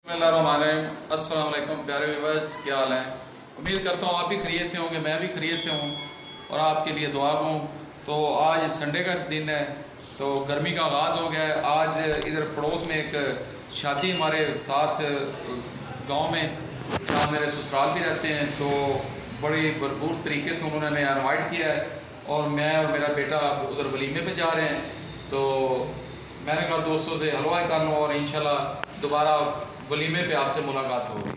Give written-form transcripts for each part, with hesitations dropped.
अस्सलाम वालेकुम प्यारे व्यूअर्स, क्या हाल है। उम्मीद करता हूँ आप भी खैरियत से होंगे, मैं भी खैरियत से हूँ और आपके लिए दुआ हूँ। तो आज संडे का दिन है, तो गर्मी का आगाज़ हो गया है। आज इधर पड़ोस में एक शादी हमारे साथ गांव में, जहाँ मेरे ससुराल भी रहते हैं, तो बड़ी भरपूर तरीके से उन्होंने हमें इनवाइट किया है और मैं और मेरा बेटा उधर वलीमे पे जा रहे हैं। तो मैंने कहा दोस्तों से हलवा कर लूँ और इंशाल्लाह दोबारा वलीमे पे आपसे मुलाकात होगी।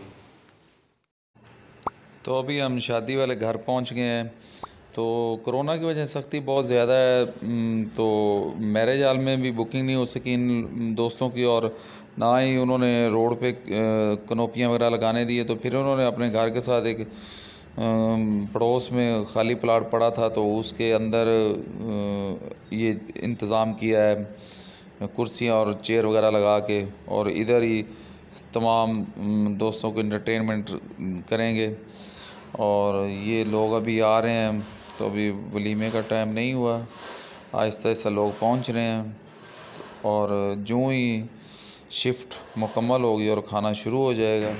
तो अभी हम शादी वाले घर पहुंच गए हैं। तो कोरोना की वजह से सख्ती बहुत ज़्यादा है, तो मैरिज हॉल में भी बुकिंग नहीं हो सकी इन दोस्तों की, और ना ही उन्होंने रोड पे कनोपियाँ वगैरह लगाने दिए। तो फिर उन्होंने अपने घर के साथ एक पड़ोस में खाली प्लाट पड़ा था, तो उसके अंदर ये इंतज़ाम किया है कुर्सियाँ और चेयर वगैरह लगा के, और इधर ही तमाम दोस्तों को इंटरटेनमेंट करेंगे। और ये लोग अभी आ रहे हैं, तो अभी वलीमे का टाइम नहीं हुआ, आहिस्ता आहिस्ता लोग पहुंच रहे हैं। और जो ही शिफ्ट मुकम्मल होगी और खाना शुरू हो जाएगा।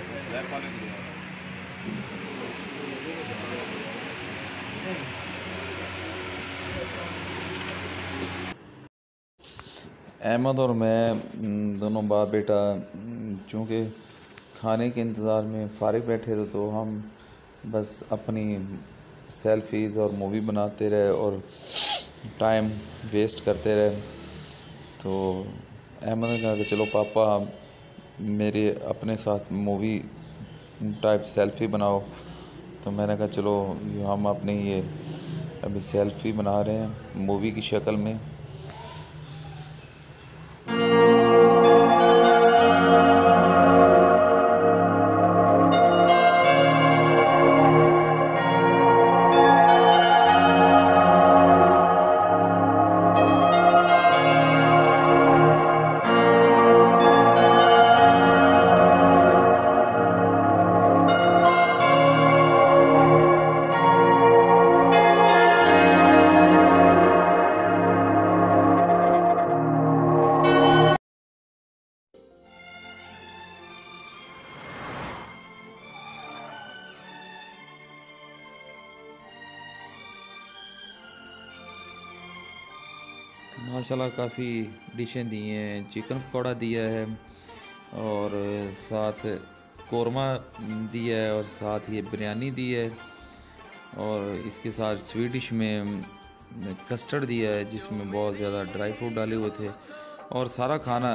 अहमद और मैं दोनों बाप बेटा चूँकि खाने के इंतज़ार में फ़ारिग बैठे थे, तो हम बस अपनी सेल्फ़ीज़ और मूवी बनाते रहे और टाइम वेस्ट करते रहे। तो अहमद ने कहा कि चलो पापा मेरे अपने साथ मूवी टाइप सेल्फ़ी बनाओ। तो मैंने कहा चलो हम अपने ये अभी सेल्फ़ी बना रहे हैं मूवी की शक्ल में। माशाल्लाह काफ़ी डिशें दी हैं, चिकन पकौड़ा दिया है और साथ कोरमा दिया है और साथ ये बिरयानी दी है, और इसके साथ स्वीट डिश में कस्टर्ड दिया है जिसमें बहुत ज़्यादा ड्राई फ्रूट डाले हुए थे। और सारा खाना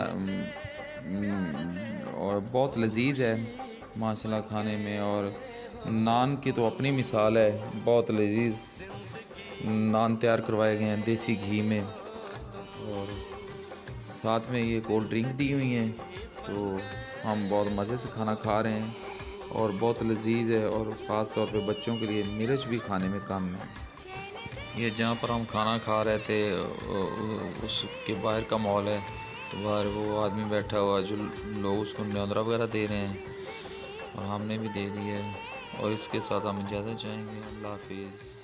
और बहुत लजीज है माशाल्लाह खाने में। और नान की तो अपनी मिसाल है, बहुत लजीज नान तैयार करवाए गए हैं देसी घी में, और साथ में ये कोल्ड ड्रिंक दी हुई हैं। तो हम बहुत मज़े से खाना खा रहे हैं और बहुत लजीज है, और ख़ास तौर पे बच्चों के लिए मिर्च भी खाने में कम है। ये जहाँ पर हम खाना खा रहे थे उसके बाहर का मॉल है, तो बाहर वो आदमी बैठा हुआ जो लोग उसको न्योंदरा वगैरह दे रहे हैं, और हमने भी दे दिया है। और इसके साथ हम इजाज़त चाहेंगे। अल्लाह हाफिज़।